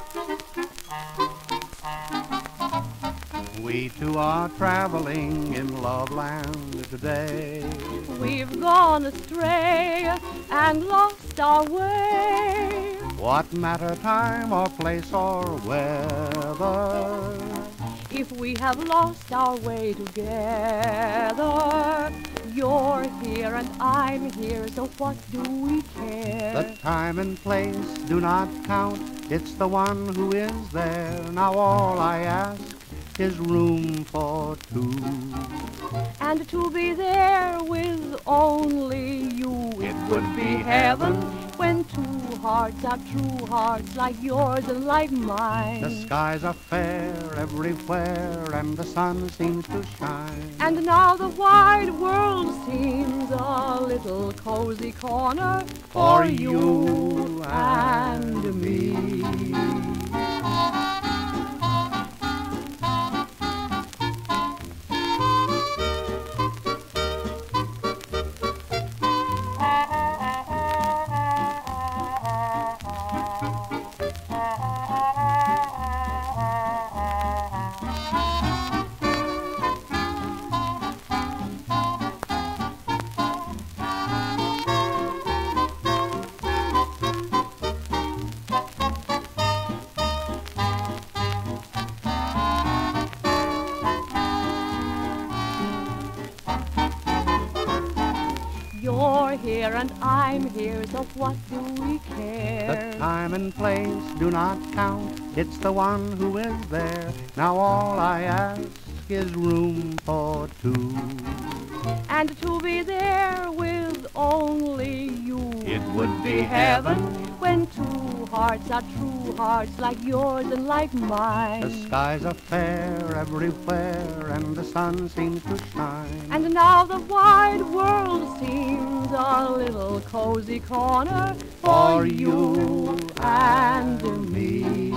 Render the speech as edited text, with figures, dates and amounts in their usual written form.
We two are traveling in love land today. We've gone astray and lost our way. What matter time or place or weather? If we have lost our way together, you're here and I'm here, so what do we care? The time and place do not count, it's the one who is there. Now all I ask is room for two. And to be there with only you, it would be heaven when two hearts are true hearts like yours and like mine. The skies are fair everywhere and the sun seems to shine. And now the wide world seems a little cozy corner for you and me. You're here and I'm here, so what do we care? The time and place do not count, it's the one who is there. Now all I ask is room for two. And to be there with only you, it would be heaven when two hearts are true hearts like yours and like mine. The skies are fair everywhere and the sun seems to shine. And now the wide world seems a little cozy corner for you and me.